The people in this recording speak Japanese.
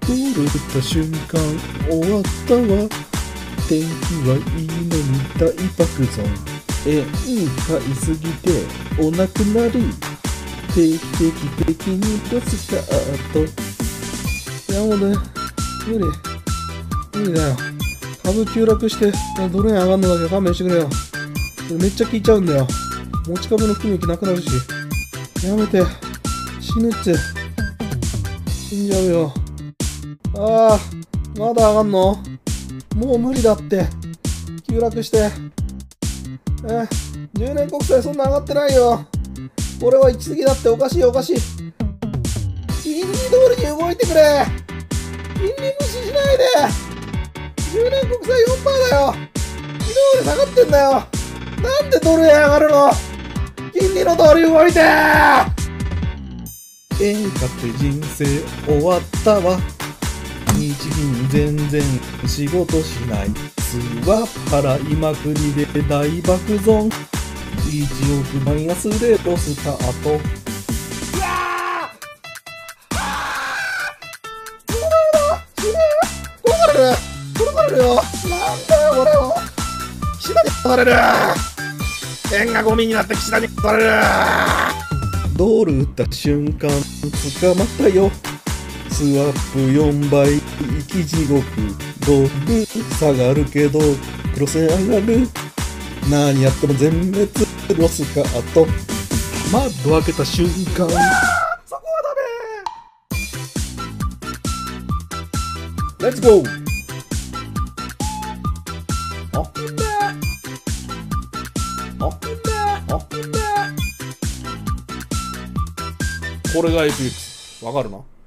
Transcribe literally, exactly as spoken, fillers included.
ゴール打った瞬間終わったわ。天気はいいのに大爆損。円買いすぎてお亡くなり。定期的にロスカート。いやもうね、無理。無理だよ。株急落してドル円上がるのだけ勘弁してくれよ。めっちゃ効いちゃうんだよ。持ち株の含み益なくなるし。やめて。死ぬって。死んじゃうよ。ああ、まだ上がんの？もう無理だって。急落して。え、じゅうねん国債そんな上がってないよ。これは行き過ぎだって。おかしいおかしい。金利通りに動いてくれ。金利無視しないで。じゅうねん国債 よんパーセント だよ。昨日より下がってんだよ。なんでドル円上がるの？金利の通り動いて。円買って人生終わったわ。日銀全然仕事しない。スワップ払いまくりで大爆損。いちおくマイナスでロスカート。うわー死ぬ殺される殺されるよ。なんだよこれを。岸田に殺される。円がゴミになって岸田に殺される。ドル打った瞬間捕まったよ。スワップよんばい生き地獄。ドル下がるけどクロス円上がる。何やっても全滅ロスカート。窓開けた瞬間そこはダメ。レッツゴー。あっあっあこれが エフエックス わかるな。